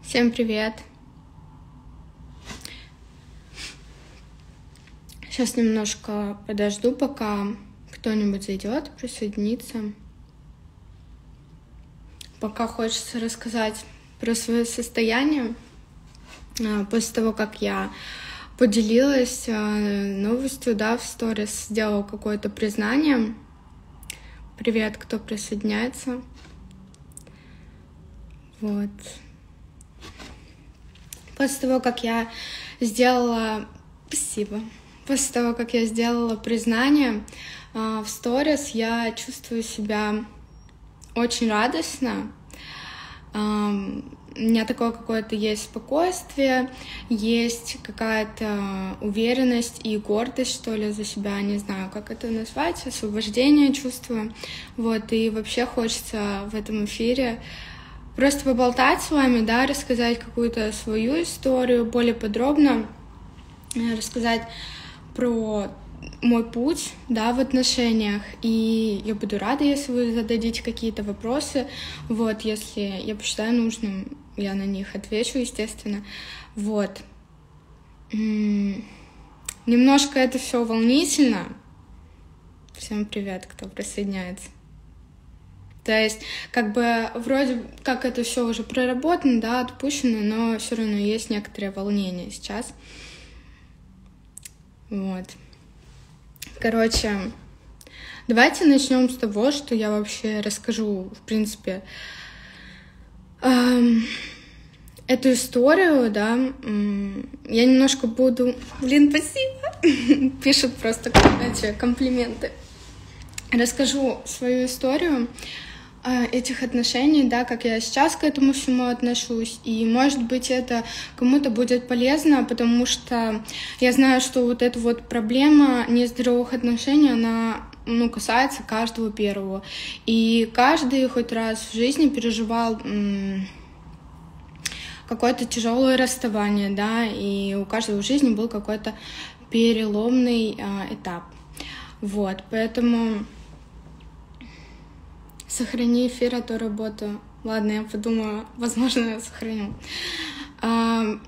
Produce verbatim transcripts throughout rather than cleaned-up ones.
Всем привет! Сейчас немножко подожду, пока кто-нибудь зайдет, присоединится. Пока хочется рассказать про свое состояние. После того, как я поделилась новостью, да, в сторис, сделала какое-то признание. Привет, кто присоединяется. Вот. После того, как я сделала... Спасибо. После того, как я сделала признание э, в сторис, я чувствую себя очень радостно. Э, у меня такое какое-то есть спокойствие, есть какая-то уверенность и гордость, что ли, за себя. Не знаю, как это назвать. Освобождение чувствую. Вот. И вообще хочется в этом эфире просто поболтать с вами, да, рассказать какую-то свою историю, более подробно рассказать про мой путь, да, в отношениях. И я буду рада, если вы зададите какие-то вопросы. Вот, если я посчитаю нужным, я на них отвечу, естественно. Вот. Немножко это все волнительно. Всем привет, кто присоединяется. То есть, как бы, вроде как это все уже проработано, да, отпущено, но все равно есть некоторые волнения сейчас. Вот. Короче, давайте начнем с того, что я вообще расскажу, в принципе, эм, эту историю, да. Я немножко буду... Блин, спасибо! Пишут просто эти комплименты. Расскажу свою историю этих отношений, да, как я сейчас к этому всему отношусь, и, может быть, это кому-то будет полезно, потому что я знаю, что вот эта вот проблема нездоровых отношений, она, ну, касается каждого первого, и каждый хоть раз в жизни переживал м- какое-то тяжелое расставание, да, и у каждого в жизни был какой-то переломный а, этап, вот, поэтому... Сохрани эфир, а то работаю. Ладно, я подумаю, возможно, я сохраню. А,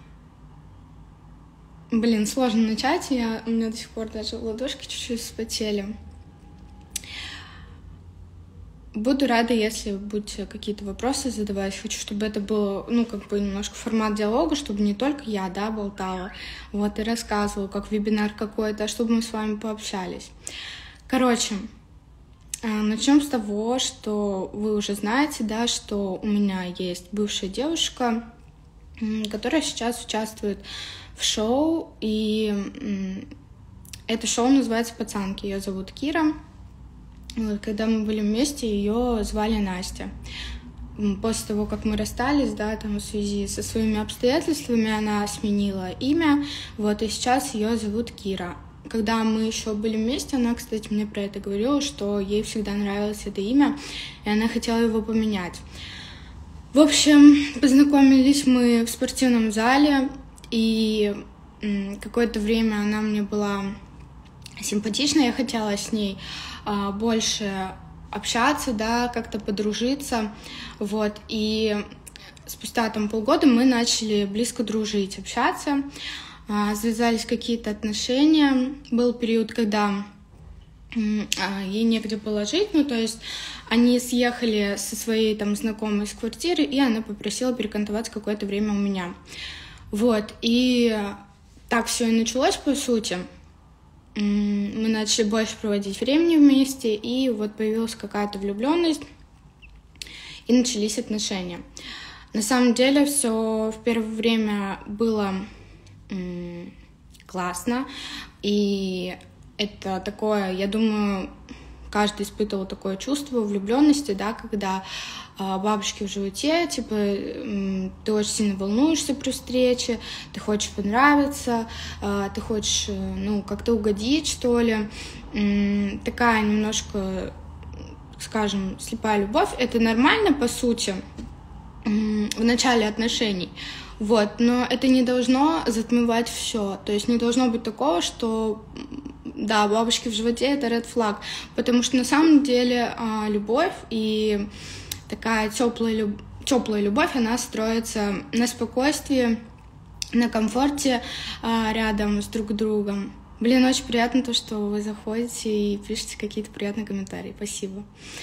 блин, сложно начать, я, у меня до сих пор даже ладошки чуть-чуть вспотели. Буду рада, если будете какие-то вопросы задавать. Хочу, чтобы это было, ну, как бы немножко формат диалога, чтобы не только я, да, болтала, вот, и рассказывала, как вебинар какой-то, а чтобы мы с вами пообщались. Короче... Начнем с того, что вы уже знаете, да, что у меня есть бывшая девушка, которая сейчас участвует в шоу, и это шоу называется «Пацанки». Ее зовут Кира. Вот, когда мы были вместе, ее звали Настя. После того, как мы расстались, да, там в связи со своими обстоятельствами, она сменила имя, вот, и сейчас ее зовут Кира. Когда мы еще были вместе, она, кстати, мне про это говорила, что ей всегда нравилось это имя, и она хотела его поменять. В общем, познакомились мы в спортивном зале, и какое-то время она мне была симпатична, я хотела с ней а, больше общаться, да, как-то подружиться, вот, и спустя там полгода мы начали близко дружить, общаться. Завязались какие-то отношения. Был период, когда ей негде было жить, ну, то есть они съехали со своей там знакомой с квартиры, и она попросила перекантоваться какое-то время у меня. Вот, и так все и началось, по сути. Мы начали больше проводить времени вместе, и вот появилась какая-то влюбленность, и начались отношения. На самом деле все в первое время было классно, и это такое, я думаю, каждый испытывал такое чувство влюбленности, да, когда э, бабочки в животе, типа, э, ты очень сильно волнуешься при встрече, ты хочешь понравиться, э, ты хочешь, э, ну, как-то угодить, что ли, э, такая немножко, скажем, слепая любовь. Это нормально, по сути, э, в начале отношений. Вот, но это не должно затмевать все. То есть не должно быть такого, что да, бабочки в животе — это red flag, потому что на самом деле любовь и такая теплая любовь, теплая любовь, она строится на спокойствии, на комфорте а, рядом с друг другом. Блин, очень приятно то, что вы заходите и пишете какие-то приятные комментарии. Спасибо.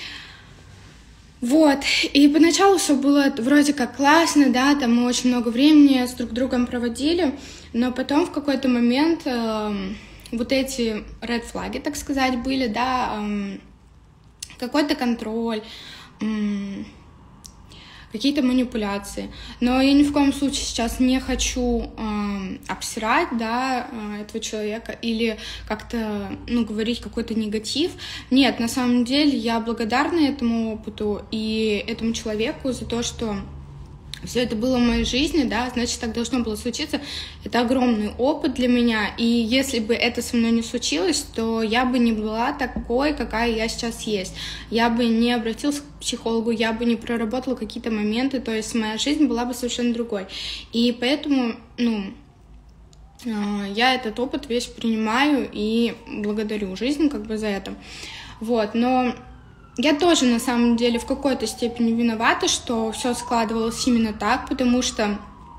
Вот, и поначалу все было вроде как классно, да, там мы очень много времени с друг другом проводили, но потом в какой-то момент э, вот эти red флаги, так сказать, были, да, э, какой-то контроль, э, какие-то манипуляции. Но я ни в коем случае сейчас не хочу э, обсирать, да, э, этого человека или как-то, ну, говорить какой-то негатив. Нет, на самом деле я благодарна этому опыту и этому человеку за то, что все это было в моей жизни, да, значит, так должно было случиться. Это огромный опыт для меня, и если бы это со мной не случилось, то я бы не была такой, какая я сейчас есть. Я бы не обратилась к психологу, я бы не проработала какие-то моменты, то есть моя жизнь была бы совершенно другой. И поэтому, ну, я этот опыт весь принимаю и благодарю жизнь как бы за это. Вот, но я тоже, на самом деле, в какой-то степени виновата, что все складывалось именно так, потому что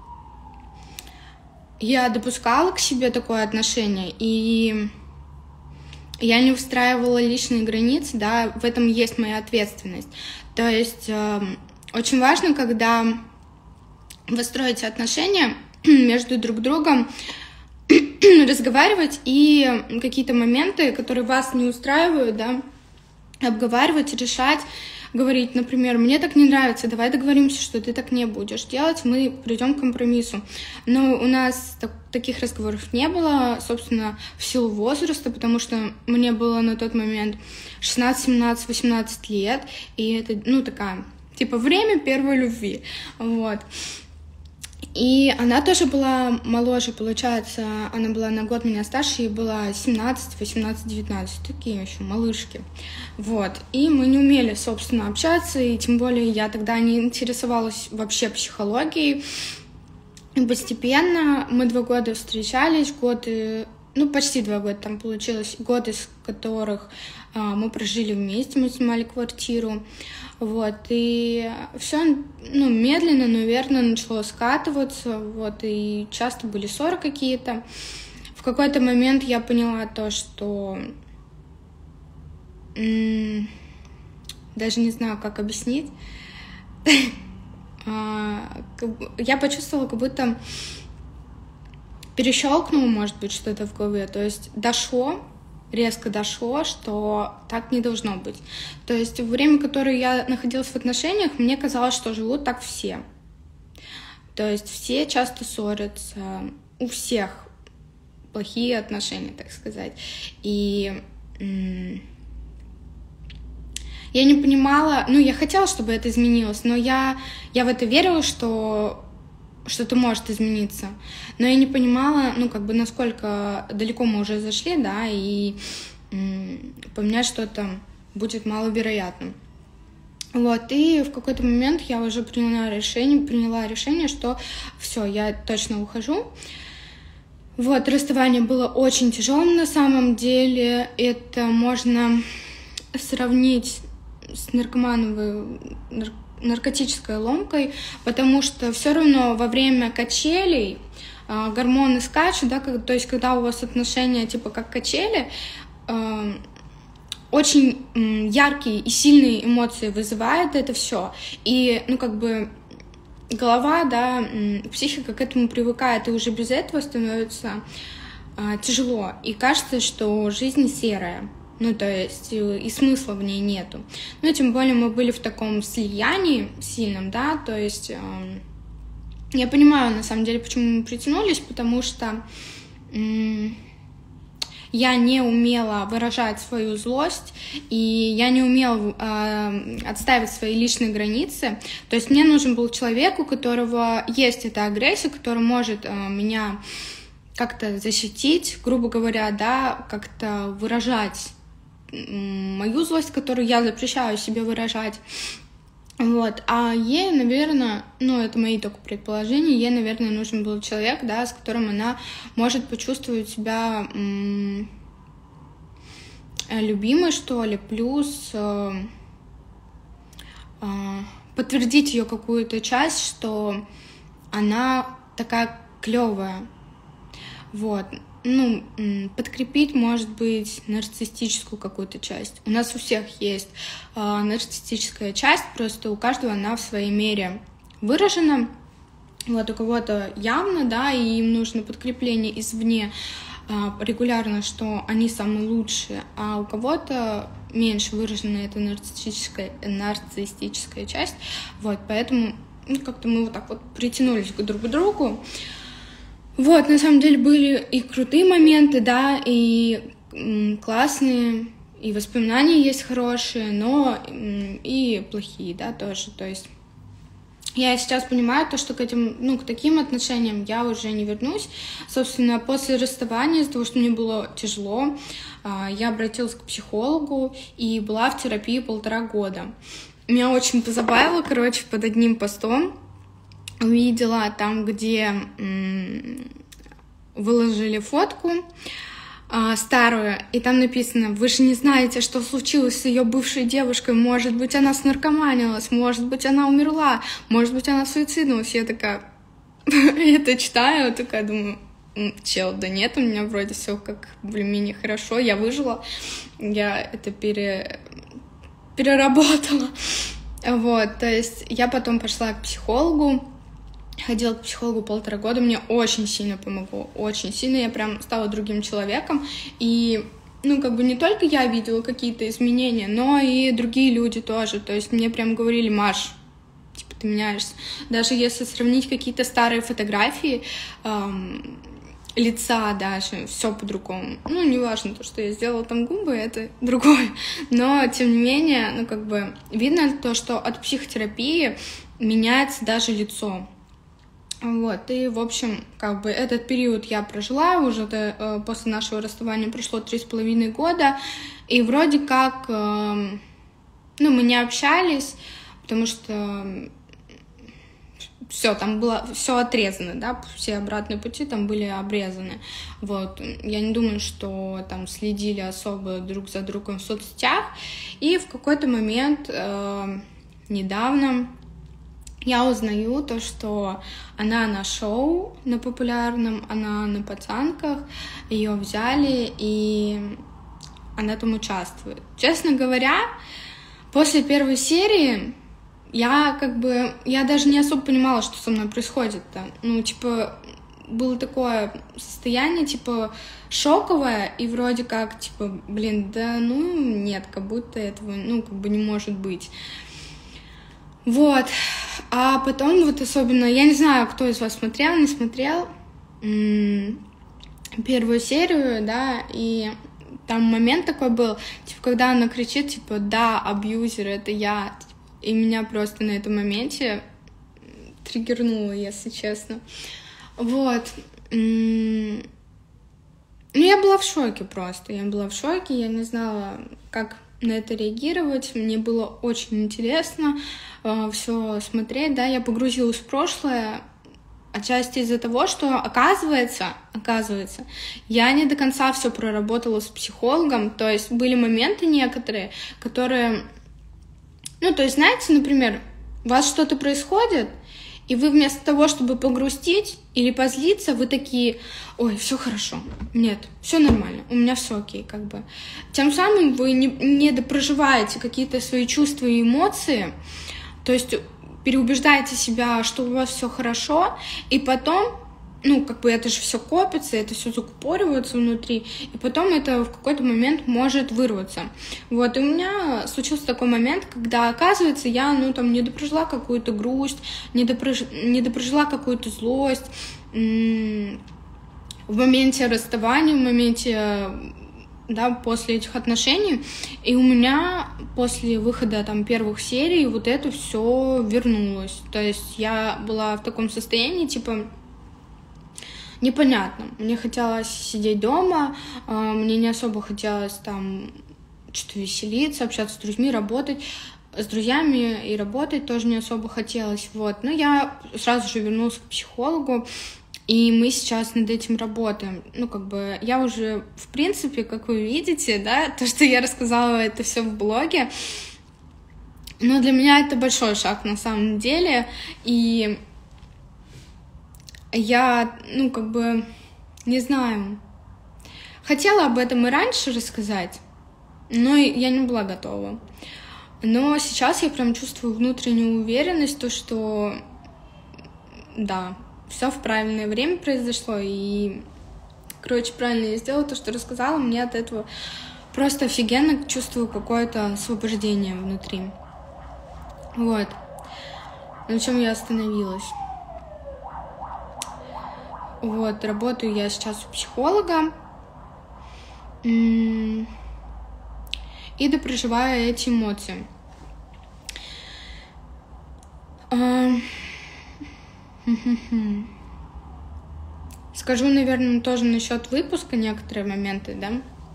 я допускала к себе такое отношение, и я не устраивала личные границы, да, в этом есть моя ответственность. То есть э, очень важно, когда вы строите отношения между друг другом, разговаривать и какие-то моменты, которые вас не устраивают, да, обговаривать, решать, говорить, например, мне так не нравится, давай договоримся, что ты так не будешь делать, мы придем к компромиссу. Но у нас так, таких разговоров не было, собственно, в силу возраста, потому что мне было на тот момент шестнадцать, семнадцать, восемнадцать лет, и это, ну, такая, типа, время первой любви, вот. И она тоже была моложе, получается, она была на год меня старше, ей было семнадцать, восемнадцать, девятнадцать, такие еще малышки, вот. И мы не умели, собственно, общаться, и тем более я тогда не интересовалась вообще психологией. И постепенно мы два года встречались, годы, ну, почти два года там получилось, год из которых а, мы прожили вместе, мы снимали квартиру. Вот, и все, ну, медленно, но верно начало скатываться, вот, и часто были ссоры какие-то. В какой-то момент я поняла то, что м- даже не знаю, как объяснить. Я почувствовала, как будто перещелкнуло, может быть, что-то в голове, то есть дошло, резко дошло, что так не должно быть. То есть в время, которое я находилась в отношениях, мне казалось, что живут так все. То есть все часто ссорятся, у всех плохие отношения, так сказать. И м- я не понимала, ну, я хотела, чтобы это изменилось, но я, я в это верила, что что-то может измениться. Но я не понимала, ну, как бы, насколько далеко мы уже зашли, да, и м- поменять что-то будет маловероятным. Вот, и в какой-то момент я уже приняла решение, приняла решение, что все, я точно ухожу. Вот, расставание было очень тяжелым на самом деле. Это можно сравнить с наркомановой наркотической ломкой, потому что все равно во время качелей э, гормоны скачут, да, как, то есть когда у вас отношения типа как качели, э, очень э, яркие и сильные эмоции вызывает это все, и, ну, как бы голова, да, э, психика к этому привыкает, и уже без этого становится э, тяжело, и кажется, что жизнь серая. Ну, то есть и смысла в ней нету. Ну, тем более мы были в таком слиянии сильном, да, то есть э, я понимаю, на самом деле, почему мы притянулись, потому что э, я не умела выражать свою злость, и я не умела э, отстаивать свои личные границы. То есть мне нужен был человек, у которого есть эта агрессия, который может э, меня как-то защитить, грубо говоря, да, как-то выражать мою злость, которую я запрещаю себе выражать. Вот. А ей, наверное, ну, это мои только предположения, ей, наверное, нужен был человек, да, с которым она может почувствовать себя м- любимой, что ли, плюс, э- э- подтвердить ее какую-то часть, что она такая клевая. Вот. Ну, подкрепить, может быть, нарциссическую какую-то часть. У нас у всех есть э, нарциссическая часть, просто у каждого она в своей мере выражена. Вот у кого-то явно, да, и им нужно подкрепление извне э, регулярно, что они самые лучшие, а у кого-то меньше выражена эта нарциссическая, нарциссическая часть. Вот, поэтому ну, как-то мы вот так вот притянулись друг к другу. Вот, на самом деле были и крутые моменты, да, и м, классные, и воспоминания есть хорошие, но м, и плохие, да, тоже. То есть я сейчас понимаю то, что к этим, ну, к таким отношениям я уже не вернусь. Собственно, после расставания, из-за того, что мне было тяжело, я обратилась к психологу и была в терапии полтора года. Меня очень позабавило, короче, под одним постом увидела там, где м- выложили фотку а, старую, и там написано: вы же не знаете, что случилось с ее бывшей девушкой, может быть, она снаркоманилась, может быть, она умерла, может быть, она суициднулась. Я такая это читаю, такая думаю: чел, да нет, у меня вроде все как более-менее хорошо, я выжила, я это пере... переработала. Вот, то есть я потом пошла к психологу, ходила к психологу полтора года, мне очень сильно помогло, очень сильно, я прям стала другим человеком, и, ну, как бы не только я видела какие-то изменения, но и другие люди тоже, то есть мне прям говорили: Маш, типа, ты меняешься. Даже если сравнить какие-то старые фотографии, эм, лица даже, все по-другому. Ну, неважно, то, что я сделала там губы, это другое, но, тем не менее, ну, как бы видно то, что от психотерапии меняется даже лицо. Вот, и, в общем, как бы этот период я прожила, уже до, э, после нашего расставания прошло три с половиной года, и вроде как, э, ну, мы не общались, потому что все, там было все отрезано, да, все обратные пути там были обрезаны, вот, я не думаю, что там следили особо друг за другом в соцсетях, и в какой-то момент э, недавно я узнаю то, что она на шоу, на популярном, она на пацанках, ее взяли, и она там участвует. Честно говоря, после первой серии я как бы, я даже не особо понимала, что со мной происходит-то. Ну, типа, было такое состояние, типа, шоковое, и вроде как, типа, блин, да ну нет, как будто этого, ну, как бы не может быть. Вот. А потом вот особенно, я не знаю, кто из вас смотрел, не смотрел м- первую серию, да, и там момент такой был, типа, когда она кричит, типа, да, абьюзер, это я, и меня просто на этом моменте триггернуло, если честно. Вот. Ну, я была в шоке просто, я была в шоке, я не знала, как на это реагировать, мне было очень интересно э, все смотреть, да, я погрузилась в прошлое, отчасти из-за того, что, оказывается, оказывается, я не до конца все проработала с психологом, то есть были моменты некоторые, которые, ну, то есть, знаете, например, у вас что-то происходит, и вы вместо того, чтобы погрустить или позлиться, вы такие: ой, все хорошо, нет, все нормально, у меня все окей, как бы. Тем самым вы не, не допроживаете какие-то свои чувства и эмоции, то есть переубеждаете себя, что у вас все хорошо, и потом, ну, как бы это же все копится, это все закупоривается внутри, и потом это в какой-то момент может вырваться. Вот, и у меня случился такой момент, когда, оказывается, я, ну, там, не допрожила какую-то грусть, не, допрож... не допрожила какую-то злость м- в моменте расставания, в моменте, да, после этих отношений, и у меня после выхода там первых серий вот это все вернулось. То есть я была в таком состоянии, типа, непонятно. Мне хотелось сидеть дома, мне не особо хотелось там что-то веселиться, общаться с друзьями, работать. С друзьями и работать тоже не особо хотелось. Вот. Но я сразу же вернулась к психологу, и мы сейчас над этим работаем. Ну, как бы, я уже, в принципе, как вы видите, да, то, что я рассказала, это все в блоге. Но для меня это большой шаг на самом деле, и я, ну, как бы, не знаю, хотела об этом и раньше рассказать, но я не была готова. Но сейчас я прям чувствую внутреннюю уверенность, то, что, да, все в правильное время произошло, и, короче, правильно я сделала то, что рассказала, мне от этого просто офигенно чувствую какое-то освобождение внутри. Вот. На чем я остановилась. Вот, работаю я сейчас у психолога. И допроживаю эти эмоции. Скажу, наверное, тоже насчет выпуска некоторые моменты, да.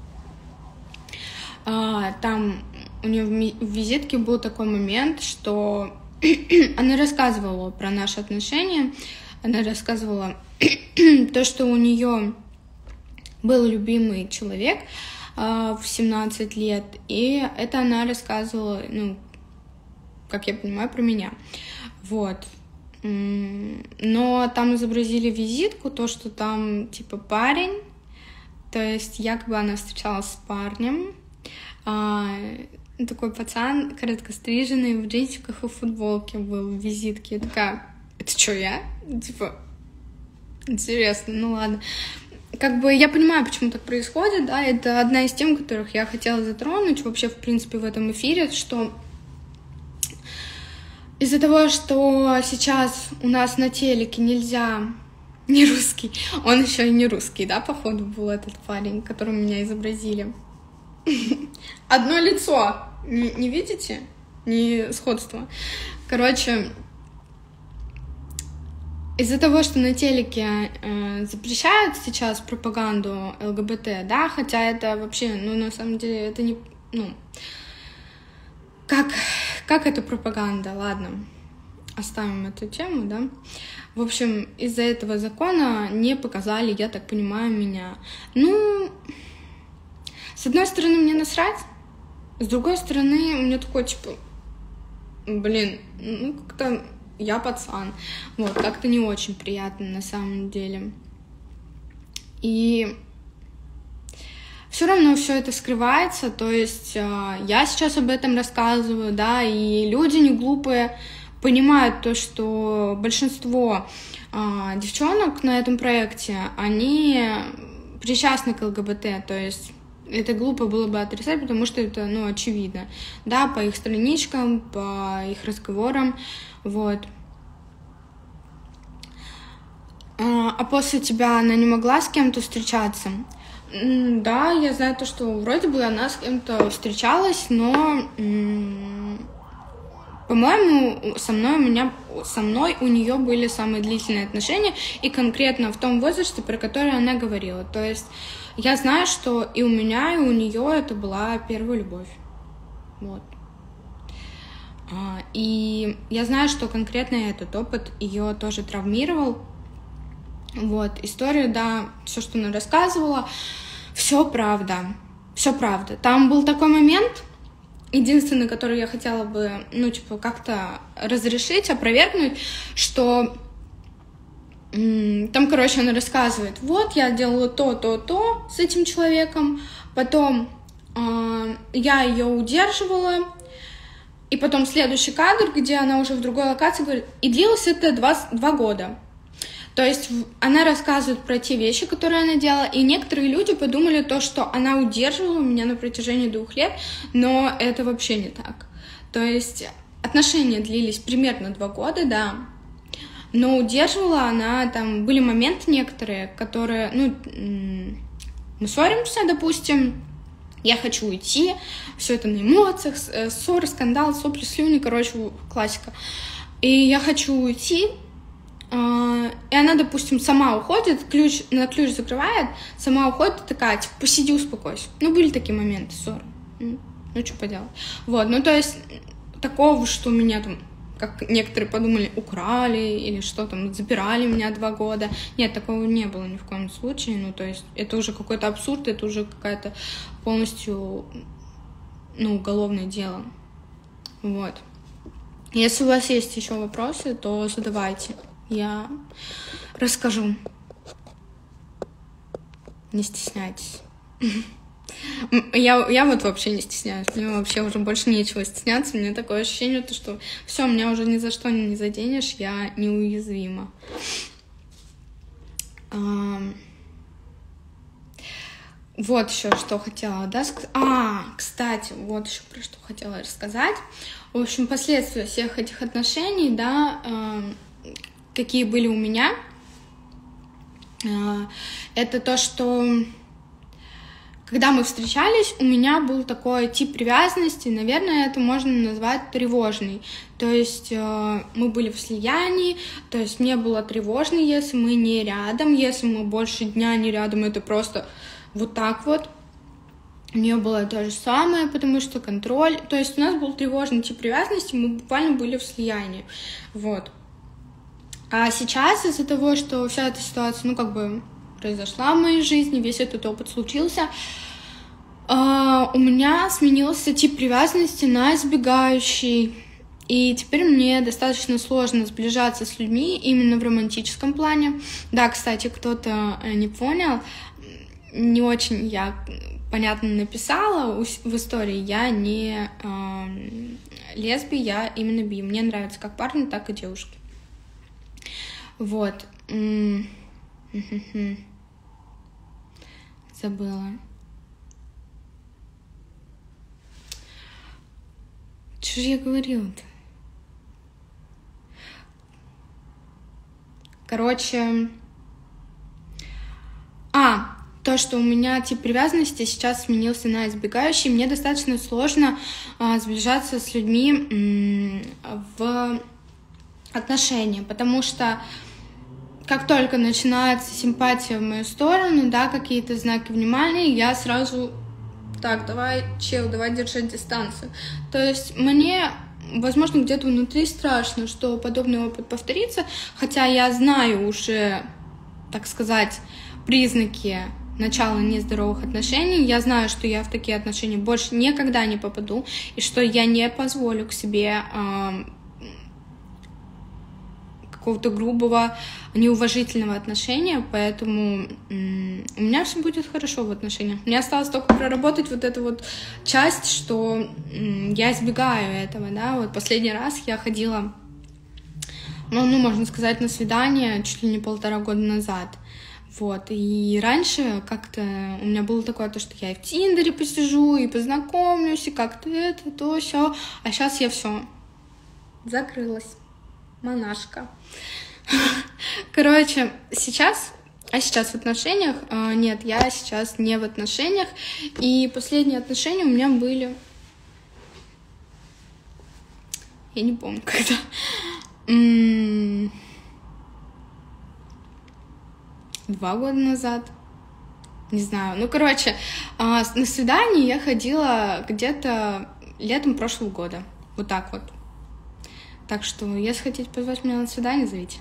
А, там у нее в визитке был такой момент, что она рассказывала про наши отношения, она рассказывала то, что у нее был любимый человек а, в семнадцать лет, и это она рассказывала, ну, как я понимаю, про меня. Вот. Но там изобразили визитку, то, что там, типа, парень, то есть якобы она встречалась с парнем, а, такой пацан, короткостриженный, в джинсиках и в футболке был в визитке. Я такая, это что, я? Типа, интересно, ну ладно. Как бы я понимаю, почему так происходит, да, это одна из тем, которых я хотела затронуть вообще, в принципе, в этом эфире, что из-за того, что сейчас у нас на телеке нельзя, не русский, он еще и не русский, да, походу был этот парень, которого меня изобразили. Одно лицо, не, не видите? Не сходство. Короче, из-за того, что на телеке э, запрещают сейчас пропаганду ЛГБТ, да, хотя это вообще, ну, на самом деле, это не, ну, как, как это пропаганда, ладно, оставим эту тему, да. В общем, из-за этого закона не показали, я так понимаю, меня. Ну, с одной стороны, мне насрать, с другой стороны, у меня такой, типа, блин, ну, как-то я пацан. Вот, как-то не очень приятно на самом деле. И все равно все это скрывается, то есть я сейчас об этом рассказываю, да, и люди не глупые понимают то, что большинство девчонок на этом проекте, они причастны к ЛГБТ, то есть это глупо было бы отрицать, потому что это, ну, очевидно, да, по их страничкам, по их разговорам, вот. А после тебя она не могла с кем-то встречаться? Да, я знаю то, что вроде бы она с кем-то встречалась, но, по-моему, со мной у меня, со мной у нее были самые длительные отношения, и конкретно в том возрасте, про который она говорила. То есть я знаю, что и у меня, и у нее это была первая любовь. Вот. И я знаю, что конкретно этот опыт ее тоже травмировал. Вот, история, да, все, что она рассказывала, все правда, все правда. Там был такой момент, единственный, который я хотела бы, ну, типа, как-то разрешить, опровергнуть, что там, короче, она рассказывает, вот, я делала то, то, то с этим человеком, потом э, я ее удерживала, и потом следующий кадр, где она уже в другой локации говорит, и длилось это два, два года. То есть она рассказывает про те вещи, которые она делала, и некоторые люди подумали то, что она удерживала меня на протяжении двух лет, но это вообще не так. То есть отношения длились примерно два года, да, но удерживала она, там были моменты некоторые, которые, ну, мы ссоримся, допустим, я хочу уйти, все это на эмоциях, ссоры, скандал, сопли, слюни, короче, классика. И я хочу уйти, и она, допустим, сама уходит, ключ, на ключ закрывает, сама уходит, такая, типа, посиди, успокойся. Ну, были такие моменты, ссоры. Ну, что поделать. Вот, ну, то есть, такого, что меня там, как некоторые подумали, украли или что там, запирали меня два года. Нет, такого не было ни в коем случае. Ну, то есть, это уже какой-то абсурд, это уже какая-то полностью, ну, уголовное дело. Вот. Если у вас есть еще вопросы, то задавайте. Я расскажу. Не стесняйтесь. Я, я вот вообще не стесняюсь. Мне вообще уже больше нечего стесняться. У меня такое ощущение, что все, меня уже ни за что не заденешь, я неуязвима. Вот еще что хотела, да, сказать. А, кстати, вот еще про что хотела рассказать. В общем, последствия всех этих отношений, да, э, какие были у меня, э, это то, что когда мы встречались, у меня был такой тип привязанности, наверное, это можно назвать тревожный. То есть э, мы были в слиянии, то есть мне было тревожно, если мы не рядом, если мы больше дня не рядом, это просто вот так вот. У нее было то же самое, потому что контроль. То есть у нас был тревожный тип привязанности, мы буквально были в слиянии. Вот. А сейчас из-за того, что вся эта ситуация, ну, как бы произошла в моей жизни, весь этот опыт случился, у меня сменился тип привязанности на избегающий. И теперь мне достаточно сложно сближаться с людьми именно в романтическом плане. Да, кстати, кто-то не понял, не очень я понятно написала в истории, я не э, лесби, я именно би. Мне нравится как парни, так и девушки. Вот. Забыла. Что же я говорила-то? Короче... А, то, что у меня тип привязанности сейчас сменился на избегающий, мне достаточно сложно а, сближаться с людьми м, в отношения, потому что как только начинается симпатия в мою сторону, да, какие-то знаки внимания, я сразу... Так, давай, чел, давай держать дистанцию. То есть мне, возможно, где-то внутри страшно, что подобный опыт повторится, хотя я знаю уже, так сказать, признаки начала нездоровых отношений. Я знаю, что я в такие отношения больше никогда не попаду, и что я не позволю к себе э, какого-то грубого, неуважительного отношения, поэтому м- у меня все будет хорошо в отношениях. Мне осталось только проработать вот эту вот часть, что м- я избегаю этого, да, вот последний раз я ходила, ну, ну, можно сказать, на свидание чуть ли не полтора года назад, вот, и раньше как-то у меня было такое, то, что я и в Тиндере посижу, и познакомлюсь, и как-то это, то, все, а сейчас я все закрылась. Монашка. Короче, сейчас, а сейчас в отношениях, а, нет, я сейчас не в отношениях, и последние отношения у меня были, я не помню, когда, м-м- два года назад, не знаю, ну, короче, а, на свидание я ходила где-то летом прошлого года, вот так вот. Так что, если хотите позвать меня на свидание, зовите.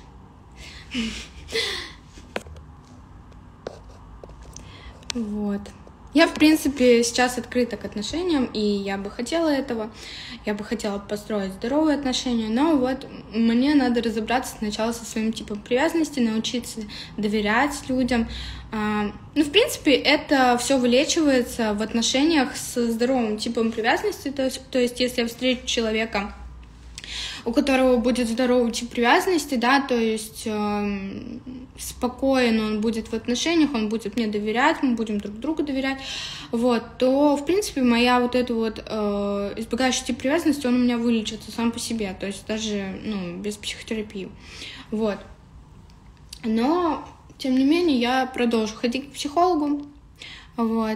Вот. Я, в принципе, сейчас открыта к отношениям, и я бы хотела этого. Я бы хотела построить здоровые отношения, но вот мне надо разобраться сначала со своим типом привязанности, научиться доверять людям. Ну, в принципе, это все вылечивается в отношениях с здоровым типом привязанности. То есть, то есть если я встречу человека, у которого будет здоровый тип привязанности, да, то есть э, спокоен он будет в отношениях, он будет мне доверять, мы будем друг другу доверять, вот, то, в принципе, моя вот эта вот э, избегающий тип привязанности, он у меня вылечится сам по себе, то есть даже, ну, без психотерапии, вот. Но, тем не менее, я продолжу ходить к психологу, вот.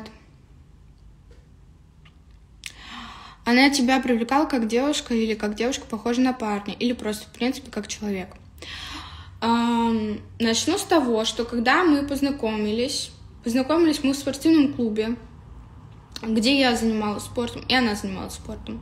Она тебя привлекала как девушка или как девушка, похожая на парня, или просто, в принципе, как человек. Эм, начну с того, что когда мы познакомились, познакомились мы в спортивном клубе, где я занималась спортом, и она занималась спортом.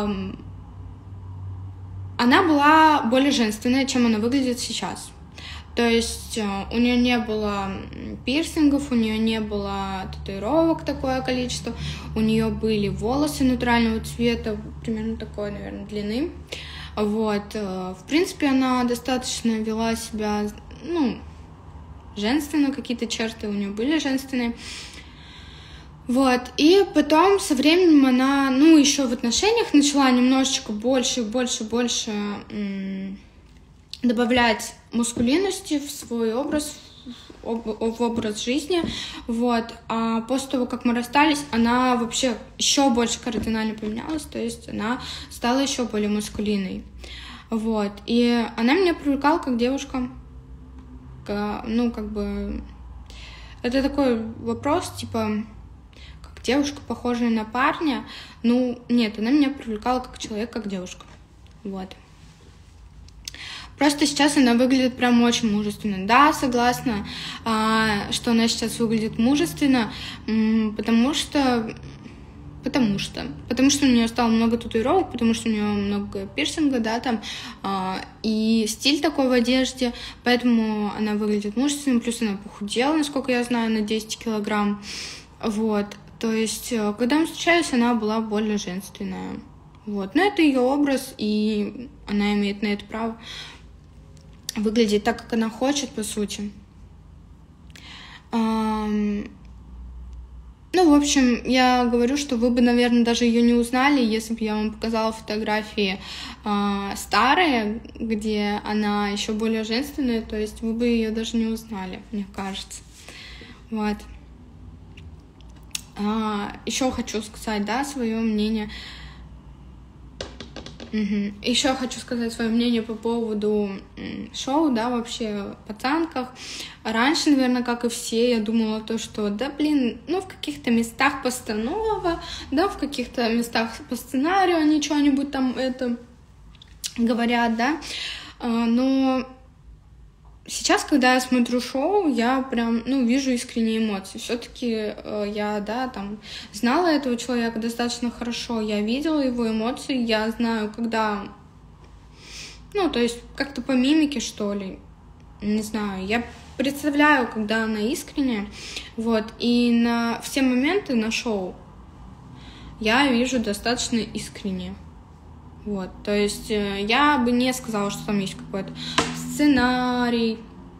Эм, она была более женственная, чем она выглядит сейчас. То есть у нее не было пирсингов, у нее не было татуировок такое количество, у нее были волосы натурального цвета, примерно такой, наверное, длины. Вот. В принципе, она достаточно вела себя, ну, женственно, какие-то черты у нее были женственные. Вот. И потом со временем она, ну, еще в отношениях начала немножечко больше, больше, больше м- добавлять мускулинности в свой образ, в образ жизни. Вот. А после того, как мы расстались, она вообще еще больше кардинально поменялась, то есть она стала еще более мускулинной. Вот. И она меня привлекала как девушка. Ну, как бы... Это такой вопрос, типа... Девушка, похожая на парня. Ну, нет, она меня привлекала как человек, как девушка. Вот. Просто сейчас она выглядит прям очень мужественно. Да, согласна, что она сейчас выглядит мужественно, потому что... Потому что. Потому что у нее стало много татуировок, потому что у нее много пирсинга, да, там, и стиль такой в одежде, поэтому она выглядит мужественно, плюс она похудела, насколько я знаю, на десять килограмм. Вот. То есть, когда мы встречались, она была более женственная. Вот. Но это ее образ, и она имеет на это право выглядеть так, как она хочет, по сути. Эм... Ну, в общем, я говорю, что вы бы, наверное, даже ее не узнали, если бы я вам показала фотографии э, старые, где она еще более женственная, то есть вы бы ее даже не узнали, мне кажется. Вот. А, еще хочу сказать, да, свое мнение. Угу. Еще хочу сказать свое мнение по поводу шоу, да, вообще пацанках. Раньше, наверное, как и все, я думала то, что, да, блин, ну, в каких-то местах постанова, да, в каких-то местах по сценарию они что-нибудь там это говорят, да, а, но... Сейчас, когда я смотрю шоу, я прям, ну, вижу искренние эмоции. Все-таки э, я, да, там, знала этого человека достаточно хорошо, я видела его эмоции, я знаю, когда, ну, то есть как-то по мимике, что ли, не знаю, я представляю, когда она искренняя, вот, и на все моменты на шоу я вижу достаточно искренне. Вот, то есть я бы не сказала, что там есть какой-то сценарий,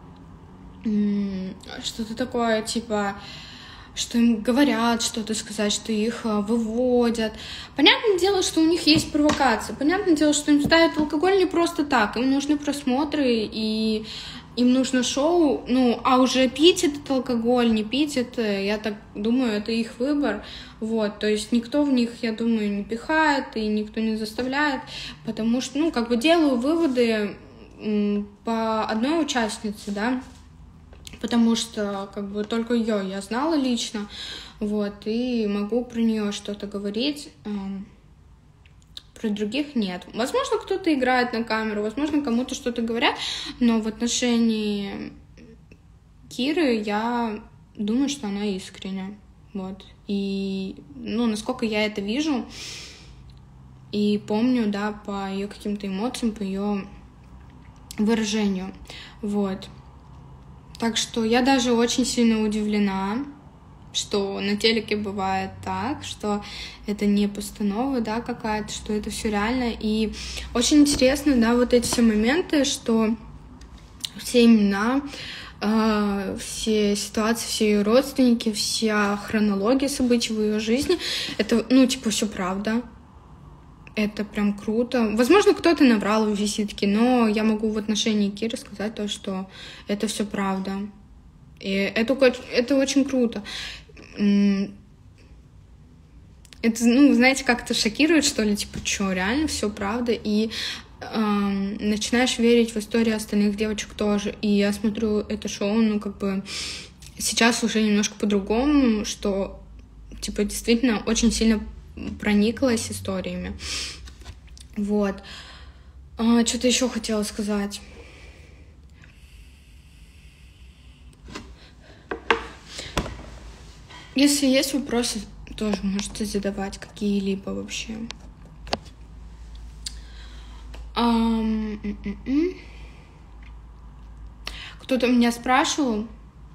что-то такое, типа, что им говорят что-то сказать, что их выводят. Понятное дело, что у них есть провокация, понятное дело, что им ставят алкоголь не просто так, им нужны просмотры, и им нужно шоу, ну, а уже пить этот алкоголь, не пить это, я так думаю, это их выбор, вот, то есть никто в них, я думаю, не пихает, и никто не заставляет, потому что, ну, как бы делаю выводы м, по одной участнице, да, потому что, как бы, только ее я знала лично, вот, и могу про нее что-то говорить, эм, про других нет. Возможно, кто-то играет на камеру, возможно, кому-то что-то говорят, но в отношении Киры я думаю, что она искренняя. Вот. И, ну, насколько я это вижу и помню, да, по ее каким-то эмоциям, по ее выражению. Вот. Так что я даже очень сильно удивлена, что на телеке бывает так, что это не постанова, да, какая-то, что это все реально. И очень интересно, да, вот эти все моменты, что все имена, э, все ситуации, все ее родственники, вся хронология событий в ее жизни, это, ну, типа, все правда. Это прям круто. Возможно, кто-то наврал в визитке, но я могу в отношении Киры сказать то, что это все правда. И это, это очень круто. Это, ну, знаете, как-то шокирует, что ли, типа, что, реально все правда, и э, начинаешь верить в истории остальных девочек тоже, и я смотрю это шоу, ну, как бы, сейчас уже немножко по-другому, что, типа, действительно очень сильно прониклась историями, вот. А, что-то еще хотела сказать. Если есть вопросы, тоже можете задавать какие-либо вообще. кто-то меня спрашивал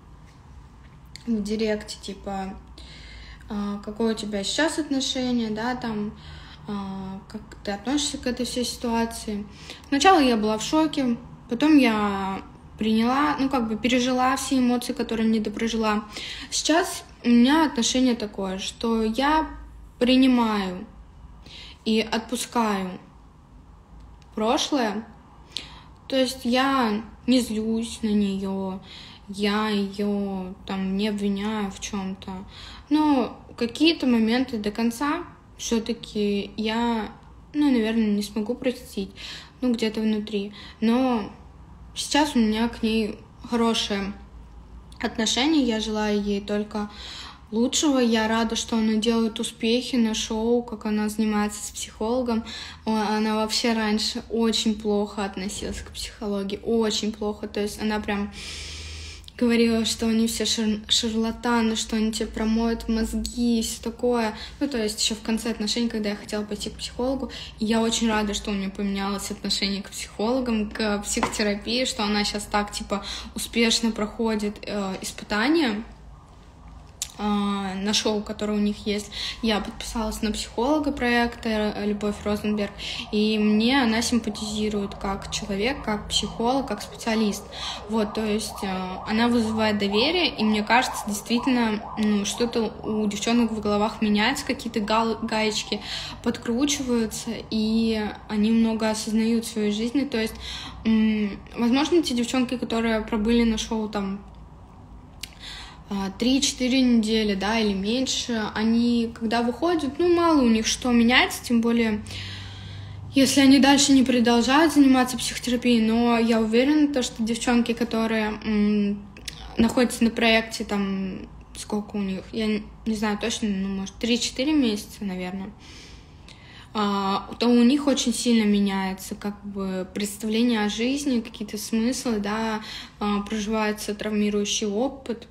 в директе, типа, а, какое у тебя сейчас отношение, да, там, а, как ты относишься к этой всей ситуации. Сначала я была в шоке, потом я приняла, ну, как бы пережила все эмоции, которые недопрожила. Сейчас у меня отношение такое, что я принимаю и отпускаю прошлое. То есть я не злюсь на нее, я ее там не обвиняю в чем-то. Но какие-то моменты до конца все-таки я, ну, наверное, не смогу простить, ну, где-то внутри. Но сейчас у меня к ней хорошее отношение, я желаю ей только лучшего. Я рада, что она делает успехи на шоу, как она занимается с психологом. Она вообще раньше очень плохо относилась к психологии, очень плохо. То есть она прям говорила, что они все шар- шарлатаны, что они тебе промоют мозги и все такое. Ну, то есть еще в конце отношений, когда я хотела пойти к психологу, и я очень рада, что у нее поменялось отношение к психологам, к психотерапии, что она сейчас так, типа, успешно проходит э, испытания на шоу, которое у них есть. Я подписалась на психолога проекта Любовь Розенберг, и мне она симпатизирует как человек, как психолог, как специалист. Вот, то есть она вызывает доверие, и мне кажется, действительно, ну, что-то у девчонок в головах меняется, какие-то га- гаечки подкручиваются, и они много осознают в своей жизни. То есть, м- возможно, те девчонки, которые пробыли на шоу там три-четыре недели, да, или меньше, они, когда выходят, ну, мало у них что меняется, тем более, если они дальше не продолжают заниматься психотерапией. Но я уверена, то, что девчонки, которые м, находятся на проекте, там, сколько у них, я не, не знаю точно, ну, может, три-четыре месяца, наверное, а, то у них очень сильно меняется, как бы, представление о жизни, какие-то смыслы, да, а, проживается травмирующий опыт.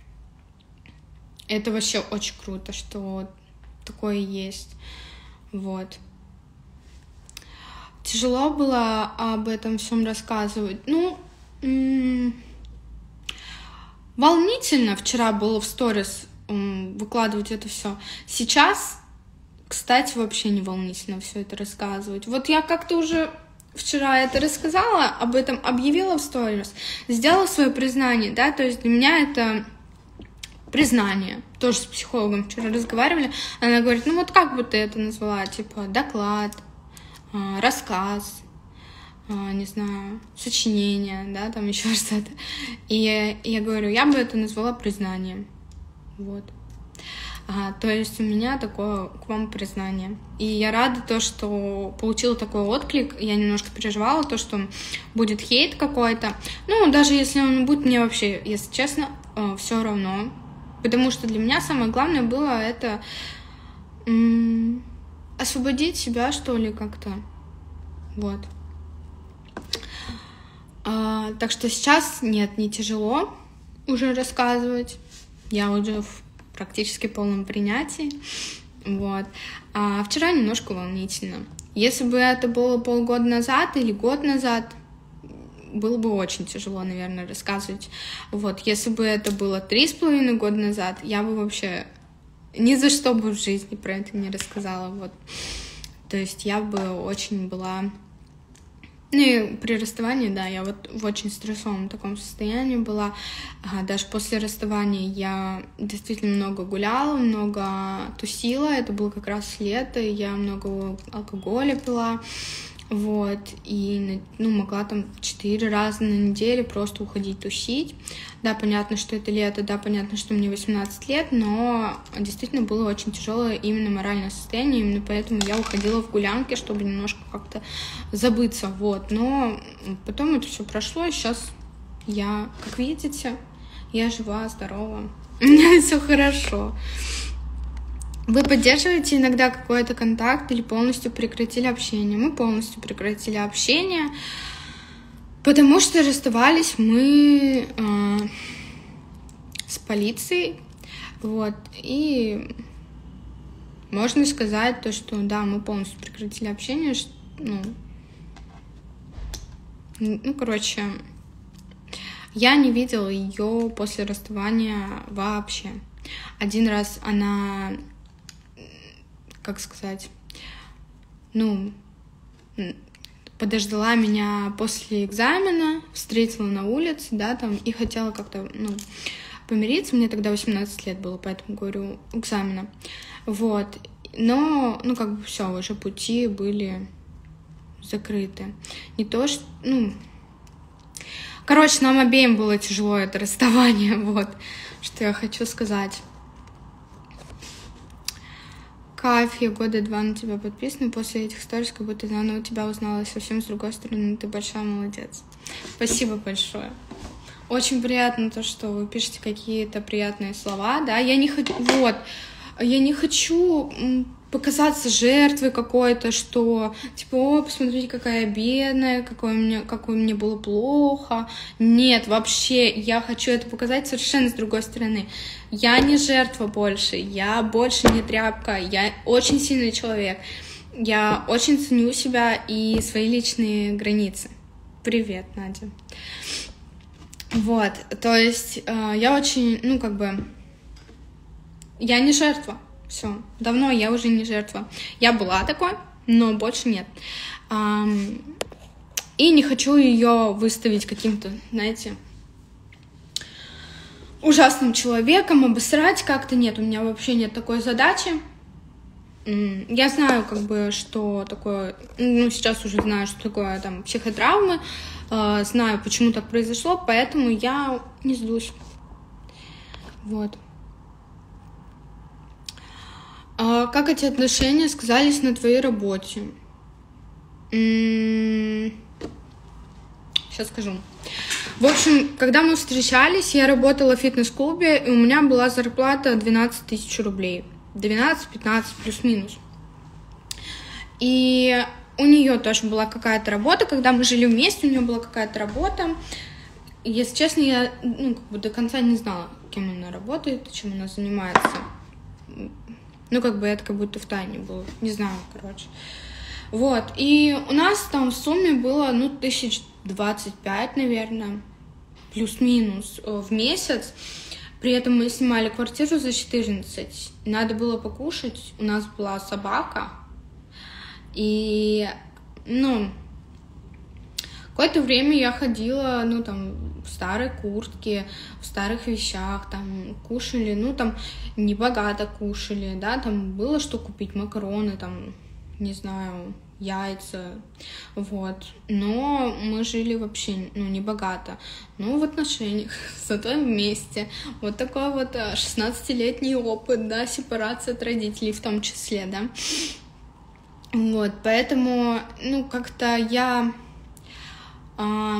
Это вообще очень круто, что такое есть. Вот. Тяжело было об этом всем рассказывать. Ну, м- волнительно вчера было в сторис м- выкладывать это все. Сейчас, кстати, вообще не волнительно все это рассказывать. Вот я как-то уже вчера это рассказала, об этом объявила в сторис, сделала свое признание, да, то есть для меня это признание. Тоже с психологом вчера разговаривали. Она говорит, ну вот как бы ты это назвала? Типа доклад, рассказ, не знаю, сочинение, да, там еще что-то. И я говорю, я бы это назвала признанием. Вот. А, то есть у меня такое к вам признание. И я рада то, что получила такой отклик. Я немножко переживала то, что будет хейт какой-то. Ну, даже если он будет, мне вообще, если честно, все равно. Потому что для меня самое главное было это м- освободить себя, что ли, как-то. Вот. А, так что сейчас нет, не тяжело уже рассказывать. Я уже в практически полном принятии. Вот. А вчера немножко волнительно. Если бы это было полгода назад или год назад, было бы очень тяжело, наверное, рассказывать. Вот, если бы это было три с половиной года назад, я бы вообще ни за что бы в жизни про это не рассказала. Вот. То есть я бы очень была... Ну и при расставании, да, я вот в очень стрессовом таком состоянии была. Даже после расставания я действительно много гуляла, много тусила. Это было как раз лето, и я много алкоголя пила. Вот, и, ну, могла там четыре раза на неделю просто уходить тусить. Да, понятно, что это лето, да, понятно, что мне восемнадцать лет, но действительно было очень тяжелое именно моральное состояние, именно поэтому я уходила в гулянки, чтобы немножко как-то забыться, вот. Но потом это все прошло, и сейчас я, как видите, я жива, здорова, у меня все хорошо. Вы поддерживаете иногда какой-то контакт или полностью прекратили общение? Мы полностью прекратили общение, потому что расставались мы э, с полицией, вот, и можно сказать то, что да, мы полностью прекратили общение, ну, ну, короче, Я не видела ее после расставания вообще. Один раз она, как сказать, ну, подождала меня после экзамена, встретила на улице, да, там, и хотела как-то, ну, помириться. Мне тогда восемнадцать лет было, поэтому говорю, экзамена. Вот. Но, ну, как бы все, уже пути были закрыты. Не то, что, ну... Короче, нам обеим было тяжело это расставание, вот, что я хочу сказать. Кайф, я года два на тебя подписана, после этих сторис как будто заново тебя узнала совсем с другой стороны, ты большая молодец. Спасибо большое. Очень приятно то, что вы пишете какие-то приятные слова, да, я не хочу, вот, я не хочу показаться жертвой какой-то, что, типа, о, посмотрите, какая я бедная, какое мне, какое мне было плохо. Нет, вообще, я хочу это показать совершенно с другой стороны. Я не жертва больше, я больше не тряпка, я очень сильный человек. Я очень ценю себя и свои личные границы. Привет, Надя. Вот, то есть э, я очень, ну, как бы, я не жертва. Все, давно я уже не жертва. Я была такой, но больше нет. И не хочу ее выставить каким-то, знаете, ужасным человеком, обосрать как-то. Нет, у меня вообще нет такой задачи. Я знаю, как бы, что такое, ну, сейчас уже знаю, что такое там психотравмы, знаю, почему так произошло, поэтому я не злюсь. Вот. А как эти отношения сказались на твоей работе? М-м- Сейчас скажу. В общем, когда мы встречались, я работала в фитнес-клубе, и у меня была зарплата двенадцать тысяч рублей. двенадцать-пятнадцать плюс-минус. И у нее тоже была какая-то работа. Когда мы жили вместе, у нее была какая-то работа. И, если честно, я, ну, как бы до конца не знала, кем она работает, чем она занимается. Ну, как бы это как будто в тайне было. Не знаю, короче. Вот. И у нас там в сумме было, ну, тысяч двадцать пять, наверное, плюс-минус в месяц. При этом мы снимали квартиру за четырнадцать. Надо было покушать. У нас была собака. И, ну, какое-то время я ходила, ну, там, в старой куртке, в старых вещах, там, кушали, ну, там, небогато кушали, да, там было что купить, макароны, там, не знаю, яйца, вот. Но мы жили вообще, ну, небогато. Ну, в отношениях, зато вместе. Вот такой вот шестнадцатилетний опыт, да, сепарация от родителей в том числе, да. Вот, поэтому, ну, как-то я... А,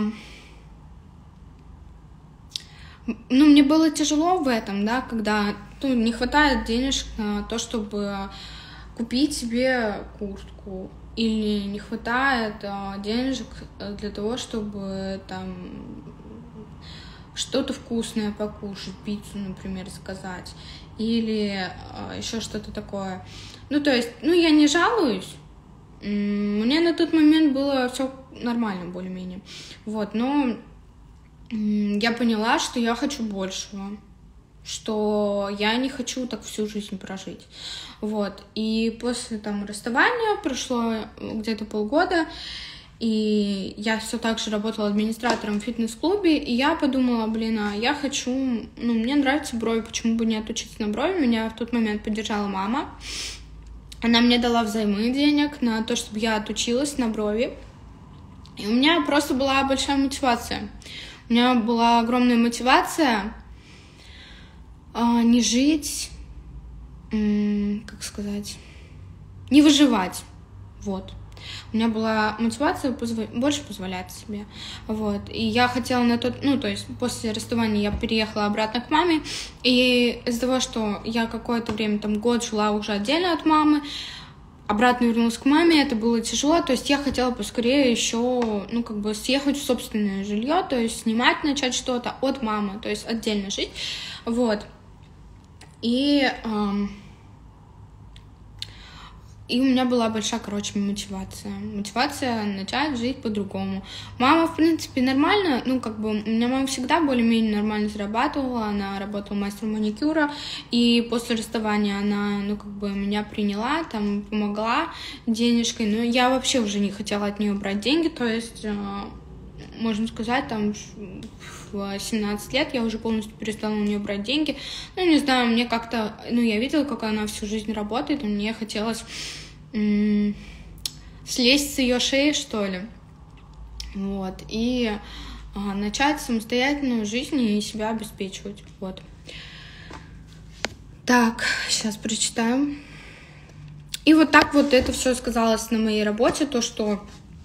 ну, мне было тяжело в этом, да, когда, ну, не хватает денежек на то, чтобы купить себе куртку, или не хватает а, денежек для того, чтобы там что-то вкусное покушать, пиццу, например, заказать, или а, еще что-то такое. Ну, то есть, ну, я не жалуюсь, мне на тот момент было все нормально, более-менее. Вот, но я поняла, что я хочу большего, что я не хочу так всю жизнь прожить. Вот, и после там расставания прошло где-то полгода, и я все так же работала администратором в фитнес-клубе, и я подумала, блин, а я хочу, ну, мне нравятся брови, почему бы не отучиться на брови? Меня в тот момент поддержала мама. Она мне дала взаймы денег на то, чтобы я отучилась на брови. И у меня просто была большая мотивация. У меня была огромная мотивация а, не жить, м- как сказать, не выживать. Вот. У меня была мотивация позв... больше позволять себе. Вот. И я хотела на тот... Ну, то есть после расставания я переехала обратно к маме. И из-за того, что я какое-то время, там, год жила уже отдельно от мамы, обратно вернулась к маме, это было тяжело. То есть я хотела поскорее еще, ну, как бы съехать в собственное жилье, то есть снимать, начать что-то от мамы, то есть отдельно жить. Вот. И... Эм... и у меня была большая, короче, мотивация. Мотивация начать жить по-другому. Мама, в принципе, нормально, ну, как бы, у меня мама всегда более-менее нормально зарабатывала, она работала мастером маникюра, и после расставания она, ну, как бы, меня приняла, там, помогла денежкой, но я вообще уже не хотела от нее брать деньги, то есть, можно сказать, там, в семнадцать лет я уже полностью перестала у нее брать деньги. Ну, не знаю, мне как-то... Ну, я видела, как она всю жизнь работает, и мне хотелось м- слезть с ее шеи, что ли. Вот. И а, начать самостоятельную жизнь и себя обеспечивать. Вот. Так, сейчас прочитаю. И вот так вот это все сказалось на моей работе, то, что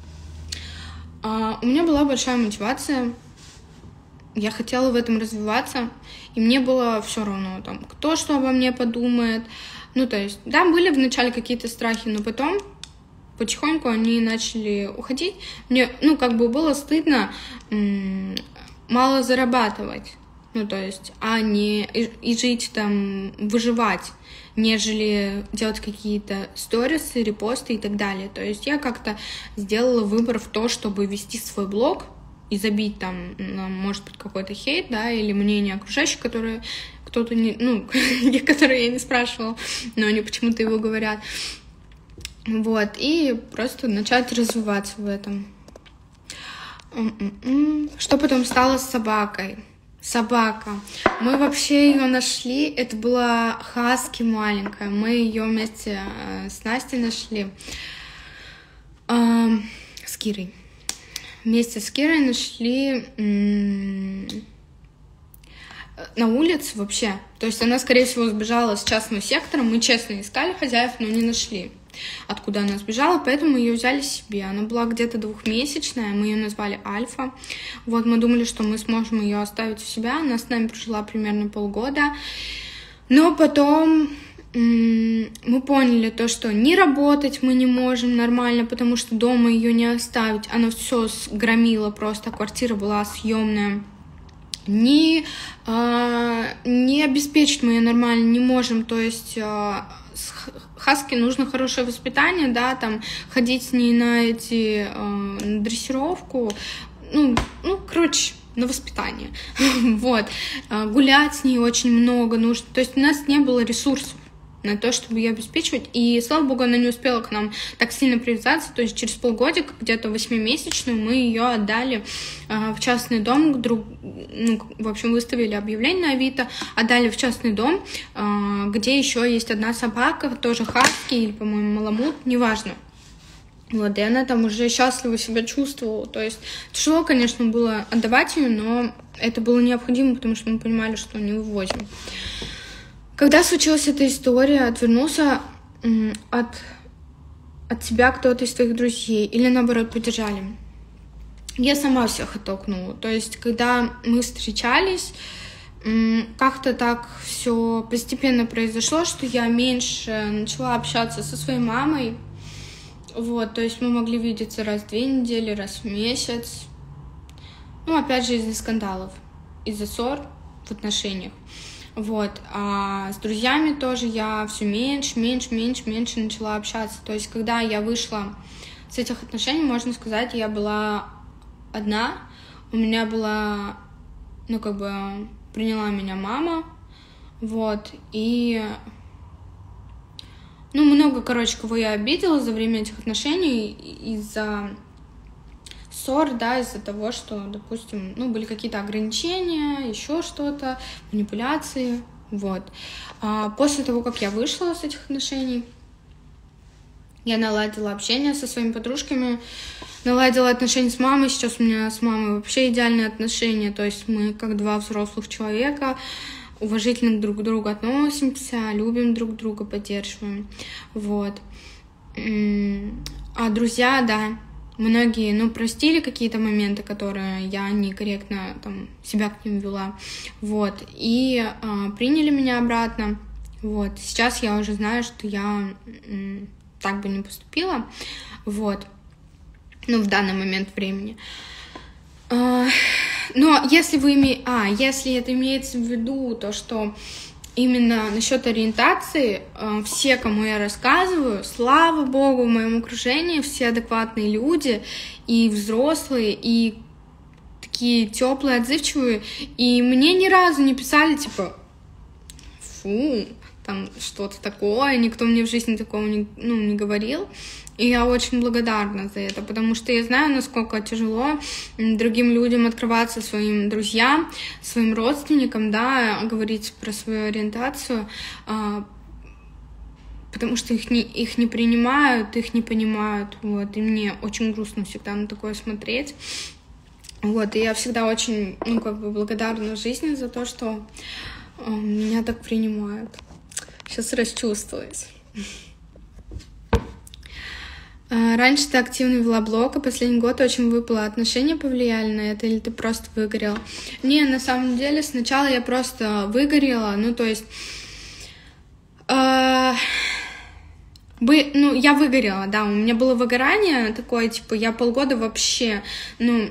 а, у меня была большая мотивация. Я хотела в этом развиваться, и мне было все равно, там, кто что обо мне подумает. Ну, то есть, да, были вначале какие-то страхи, но потом потихоньку они начали уходить. Мне, ну, как бы было стыдно м- мало зарабатывать, ну, то есть, а не и, и жить там, выживать, нежели делать какие-то сторисы, репосты и так далее. То есть я как-то сделала выбор в то, чтобы вести свой блог, и забить там, может быть, какой-то хейт, да, или мнение окружающих, которые кто-то не, ну, которые я не спрашивала, но они почему-то его говорят. Вот, и просто начать развиваться в этом. Что потом стало с собакой? Собака. Мы вообще ее нашли, это была хаски маленькая, мы ее вместе с Настей нашли, с Кирой. Вместе с Кирой нашли м- на улице вообще. То есть она, скорее всего, сбежала с частного сектора. Мы честно искали хозяев, но не нашли, откуда она сбежала, поэтому мы ее взяли себе. Она была где-то двухмесячная, мы ее назвали Альфа. Вот, мы думали, что мы сможем ее оставить у себя. Она с нами прожила примерно полгода. Но потом... мы поняли то, что не работать мы не можем нормально, потому что дома ее не оставить. Она все громила просто, квартира была съемная. Не, э, не обеспечить мы ее нормально не можем, то есть э, с хаски нужно хорошее воспитание, да, там ходить с ней на эти э, на дрессировку, ну, ну, короче, на воспитание, вот, гулять с ней очень много нужно, то есть у нас не было ресурсов на то, чтобы ее обеспечивать. И, слава богу, она не успела к нам так сильно привязаться. То есть через полгодика, где-то восьмимесячную, мы ее отдали э, в частный дом. Друг... Ну, в общем, выставили объявление на Авито, отдали в частный дом, э, где еще есть одна собака, тоже хаски или, по-моему, маламут, неважно. Вот, и она там уже счастливо себя чувствовала. То есть тяжело, конечно, было отдавать ее, но это было необходимо, потому что мы понимали, что не вывозим. Когда случилась эта история, отвернулся м, от, от тебя кто-то из твоих друзей или, наоборот, поддержали? Я сама всех оттолкнула. То есть, когда мы встречались, м, как-то так все постепенно произошло, что я меньше начала общаться со своей мамой. Вот, то есть мы могли видеться раз в две недели, раз в месяц. Ну, опять же, из-за скандалов, из-за ссор в отношениях. Вот, а с друзьями тоже я все меньше, меньше, меньше, меньше начала общаться. То есть, когда я вышла с этих отношений, можно сказать, я была одна. У меня была, ну, как бы, приняла меня мама, вот, и, ну, много, короче, кого я обидела за время этих отношений из-за ссор, да, из-за того, что, допустим, ну, были какие-то ограничения, еще что-то, манипуляции, вот. А после того, как я вышла с этих отношений, я наладила общение со своими подружками, наладила отношения с мамой. Сейчас у меня с мамой вообще идеальные отношения, то есть мы как два взрослых человека, уважительно друг к другу относимся, любим друг друга, поддерживаем, вот. А друзья, да, многие, ну, простили какие-то моменты, которые я некорректно там себя к ним вела, вот, и а, приняли меня обратно, вот. Сейчас я уже знаю, что я м, так бы не поступила, вот, ну, в данный момент времени. А, но если вы име... а, если это имеется в виду, то, что именно насчет ориентации, все, кому я рассказываю, слава богу, в моем окружении все адекватные люди, и взрослые, и такие теплые, отзывчивые, и мне ни разу не писали, типа, фу, там что-то такое, никто мне в жизни такого не, ну, не говорил. И я очень благодарна за это, потому что я знаю, насколько тяжело другим людям открываться, своим друзьям, своим родственникам, да, говорить про свою ориентацию, потому что их не, их не принимают, их не понимают, вот, и мне очень грустно всегда на такое смотреть. Вот, и я всегда очень, ну, как бы благодарна жизни за то, что э, меня так принимают. Сейчас расчувствуюсь. Раньше ты активно вела блог, а последний год очень выпало. Отношения повлияли на это или ты просто выгорела? Не, на самом деле сначала я просто выгорела, ну то есть... Э, бы, ну, я выгорела, да, у меня было выгорание такое, типа, я полгода вообще, ну,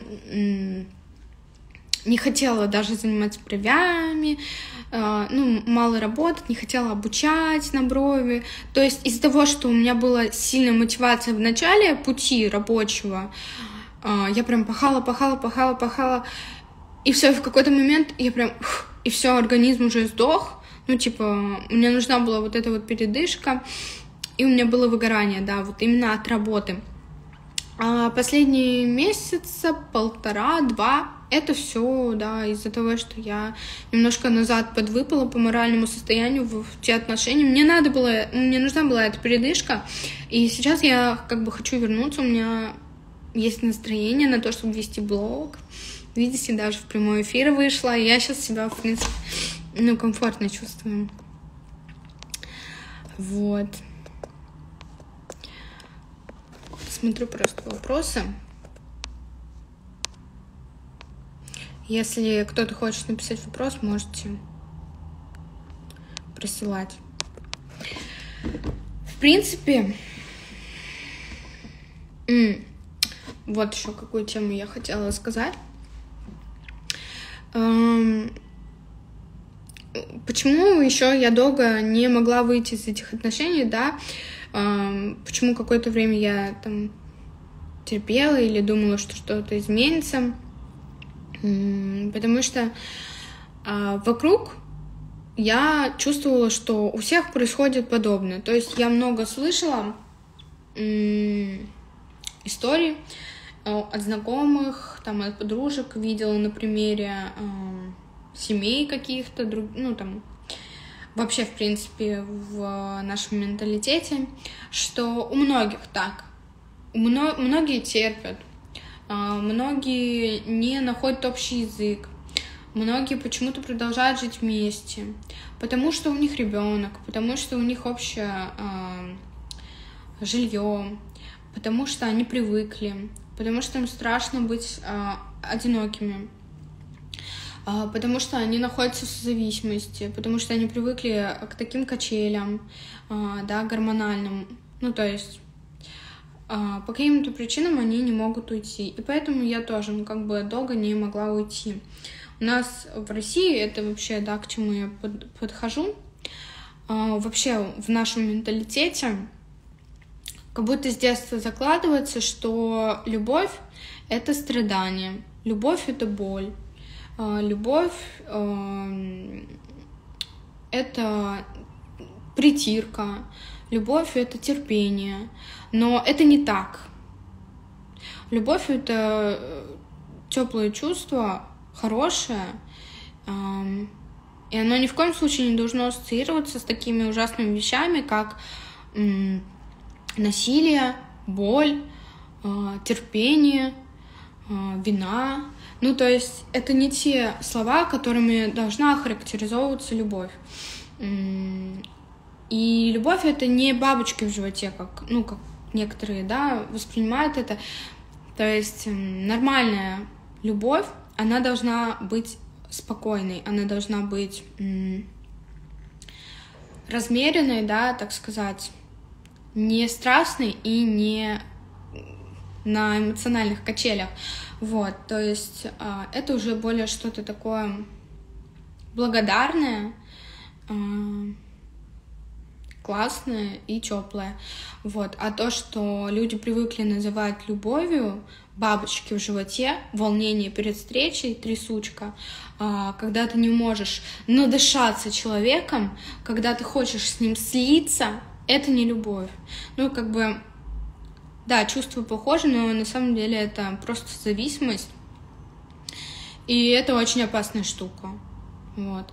не хотела даже заниматься бровями, э, ну, мало работать, не хотела обучать на брови. То есть из-за того, что у меня была сильная мотивация в начале пути рабочего, э, я прям пахала, пахала, пахала, пахала, и все, в какой-то момент я прям, и все, организм уже сдох, ну, типа, мне нужна была вот эта вот передышка, и у меня было выгорание, да, вот именно от работы. А последние месяца, полтора-два, это все, да, из-за того, что я немножко назад подвыпала по моральному состоянию в те отношения. Мне надо было, мне нужна была эта передышка, и сейчас я как бы хочу вернуться, у меня есть настроение на то, чтобы вести блог. Видите, даже в прямой эфир вышла, и я сейчас себя, в принципе, ну, комфортно чувствую. Вот. Смотрю просто вопросы. Если кто-то хочет написать вопрос, можете присылать. В принципе, м- вот еще какую тему я хотела сказать. Эм- почему еще я долго не могла выйти из этих отношений, да? Почему какое-то время я там терпела или думала, что что-то изменится. Потому что вокруг я чувствовала, что у всех происходит подобное. То есть я много слышала историй от знакомых, там, от подружек, видела на примере семей каких-то, ну там, вообще, в принципе, в нашем менталитете, что у многих так. У мно- многие терпят, многие не находят общий язык, многие почему-то продолжают жить вместе, потому что у них ребенок, потому что у них общее э, жилье, потому что они привыкли, потому что им страшно быть э, одинокими. Потому что они находятся в созависимости, потому что они привыкли к таким качелям, да, гормональным. Ну, то есть по каким-то причинам они не могут уйти. И поэтому я тоже, ну, как бы долго не могла уйти. У нас в России, это вообще, да, к чему я под, подхожу, вообще в нашем менталитете как будто с детства закладывается, что любовь — это страдание, любовь — это боль. Любовь э, — это притирка, любовь — это терпение, но это не так. Любовь — это теплое чувство, хорошее, э, и оно ни в коем случае не должно ассоциироваться с такими ужасными вещами, как э, насилие, боль, э, терпение, э, вина. Ну, то есть это не те слова, которыми должна охарактеризовываться любовь. И любовь — это не бабочки в животе, как, ну, как некоторые, да, воспринимают это. То есть нормальная любовь, она должна быть спокойной, она должна быть размеренной, да, так сказать, не страстной и не на эмоциональных качелях. Вот, то есть э, это уже более что-то такое благодарное, э, классное и теплое. Вот. А то, что люди привыкли называть любовью, бабочки в животе, волнение перед встречей, трясучка, э, когда ты не можешь надышаться человеком, когда ты хочешь с ним слиться, это не любовь. Ну, как бы, да, чувства похожи, но на самом деле это просто зависимость. И это очень опасная штука. Вот.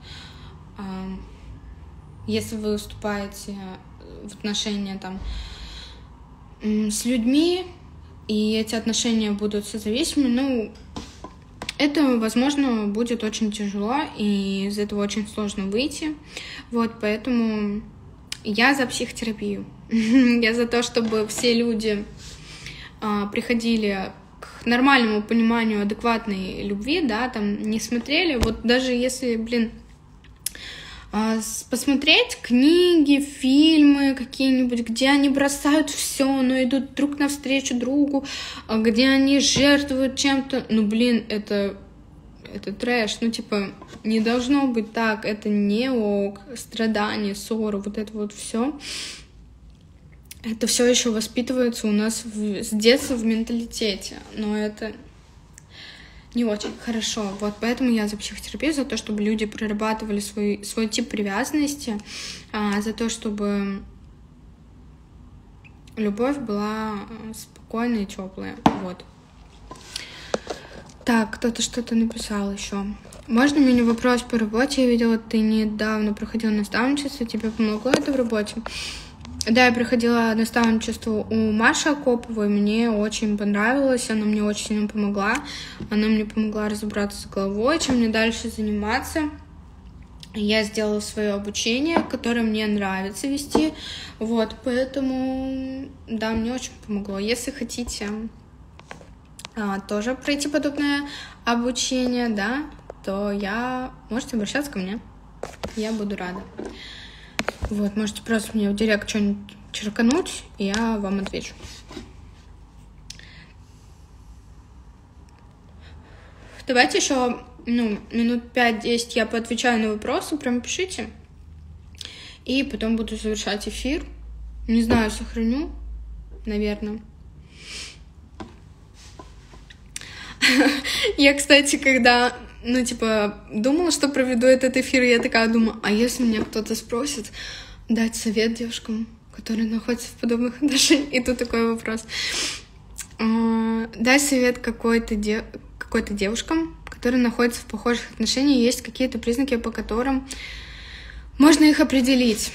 Если вы вступаете в отношения там с людьми, и эти отношения будут созависимыми, ну, это, возможно, будет очень тяжело, и из этого очень сложно выйти. Вот, поэтому я за психотерапию. Я за то, чтобы все люди приходили к нормальному пониманию адекватной любви, да, там не смотрели, вот даже если, блин, посмотреть книги, фильмы какие-нибудь, где они бросают все, но идут друг навстречу другу, где они жертвуют чем-то, ну, блин, это, это трэш, ну, типа, не должно быть так, это не ок, страдания, ссоры, вот это вот все. Это все еще воспитывается у нас в, с детства в менталитете, но это не очень хорошо. Вот поэтому я за психотерапию, за то, чтобы люди прорабатывали свой, свой тип привязанности, а, за то, чтобы любовь была спокойная и теплая. Вот. Так, кто-то что-то написал еще. Можно мне вопрос по работе? Я видела, ты недавно проходила наставничество, тебе помогло это в работе? Да, я проходила наставничество у Маши Акоповой, мне очень понравилось, она мне очень сильно помогла, она мне помогла разобраться с головой, чем мне дальше заниматься. Я сделала свое обучение, которое мне нравится вести, вот, поэтому, да, мне очень помогло. Если хотите а, тоже пройти подобное обучение, да, то я можете обращаться ко мне, я буду рада. Вот, можете просто мне в директ что-нибудь черкануть, и я вам отвечу. Давайте еще, ну, минут пять-десять я поотвечаю на вопросы, прям пишите. И потом буду завершать эфир. Не знаю, сохраню, наверное. Я, кстати, когда... Ну, типа, думала, что проведу этот эфир, и я такая думаю, а если меня кто-то спросит дать совет девушкам, которые находятся в подобных отношениях? И тут такой вопрос. Дай совет какой-то, де... какой-то девушкам, которые находятся в похожих отношениях, есть какие-то признаки, по которым можно их определить.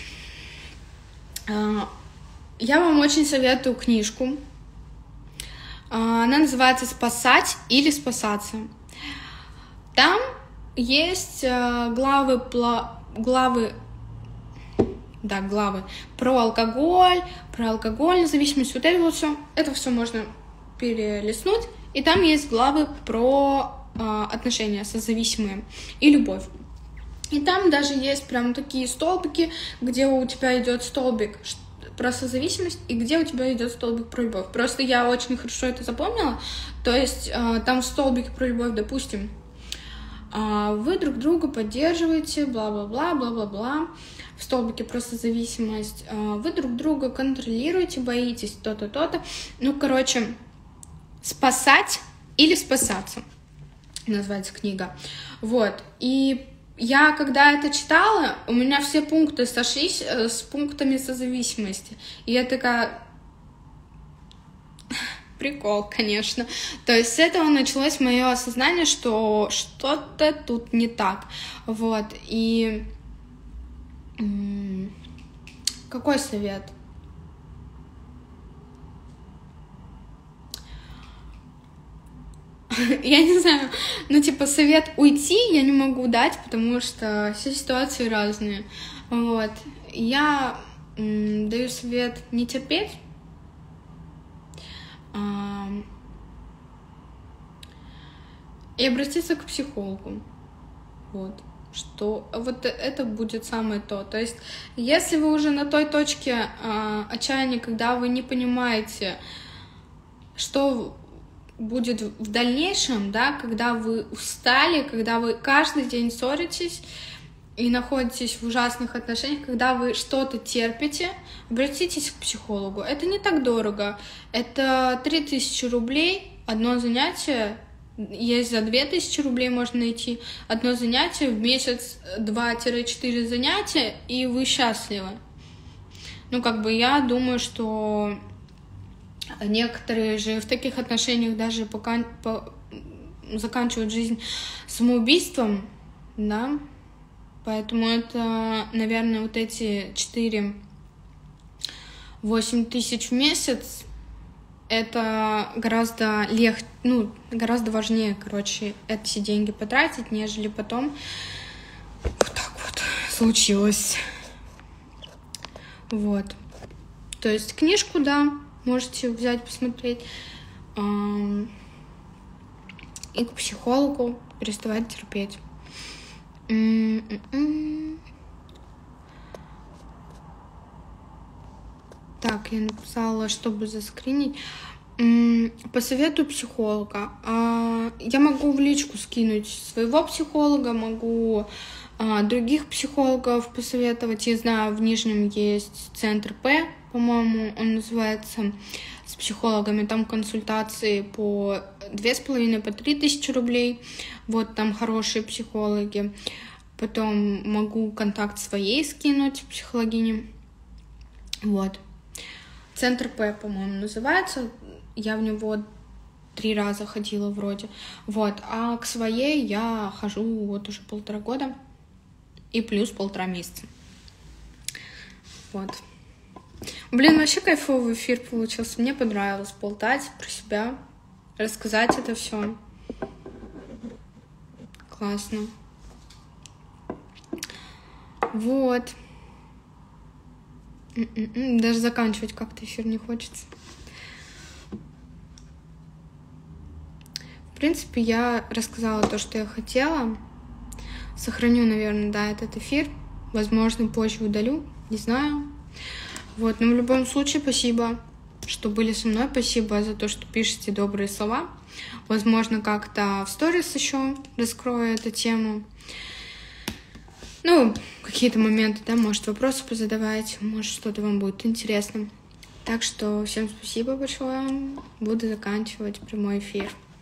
Я вам очень советую книжку. Она называется «Спасать или спасаться». Там есть э, главы, пла, главы, да, главы про алкоголь, про алкогольную зависимость, вот это вот все, это все можно перелистнуть, и там есть главы про э, отношения созависимые и любовь. И там даже есть прям такие столбики, где у тебя идет столбик про созависимость и где у тебя идет столбик про любовь. Просто я очень хорошо это запомнила, то есть э, там в столбике про любовь, допустим, вы друг друга поддерживаете, бла-бла-бла, бла-бла-бла, в столбике просто зависимость, вы друг друга контролируете, боитесь то-то, то-то. Ну, короче, спасать или спасаться, называется книга. Вот, и я, когда это читала, у меня все пункты сошлись с пунктами созависимости, и я такая... Прикол, конечно. То есть с этого началось мое осознание, что что-то тут не так. Вот. И какой совет? Я не знаю. Ну, типа, совет уйти я не могу дать, потому что все ситуации разные. Вот. Я м, даю совет не терпеть. И обратиться к психологу. Вот. Что вот это будет самое то. То есть, если вы уже на той точке э, отчаяния, когда вы не понимаете, что будет в дальнейшем, да, когда вы устали, когда вы каждый день ссоритесь, и находитесь в ужасных отношениях, когда вы что-то терпите, обратитесь к психологу. Это не так дорого. Это три тысячи рублей, одно занятие. Есть за две тысячи рублей можно найти одно занятие, в месяц два-четыре занятия, и вы счастливы. Ну, как бы я думаю, что некоторые же в таких отношениях даже пока, по, заканчивают жизнь самоубийством, да. Поэтому это, наверное, вот эти четыре-восемь тысяч в месяц, это гораздо легче, ну, гораздо важнее, короче, эти деньги потратить, нежели потом вот так вот случилось. Вот. То есть книжку, да, можете взять, посмотреть. И к психологу переставать терпеть. Mm-mm. Так, я написала, чтобы заскринить. Посоветую психолога. Я могу в личку скинуть своего психолога, могу других психологов посоветовать. Я знаю, в Нижнем есть центр П, по-моему, он называется, с психологами. Там консультации по две с половиной, по три тысячи рублей. Вот там хорошие психологи. Потом могу контакт своей скинуть, психологини. Вот. Центр П, по-моему, называется. Я в него три раза ходила вроде. Вот. А к своей я хожу вот уже полтора года. И плюс полтора месяца. Вот. Блин, вообще кайфовый эфир получился. Мне понравилось болтать про себя, рассказать это все. Классно. Вот. Даже заканчивать как-то эфир не хочется. В принципе, я рассказала то, что я хотела. Сохраню, наверное, да, этот эфир. Возможно, позже удалю. Не знаю. Вот, но в любом случае, спасибо, что были со мной. Спасибо за то, что пишете добрые слова. Возможно, как-то в сторис еще раскрою эту тему. Ну, какие-то моменты, да, может, вопросы позадавать, может, что-то вам будет интересно. Так что всем спасибо большое. Буду заканчивать прямой эфир.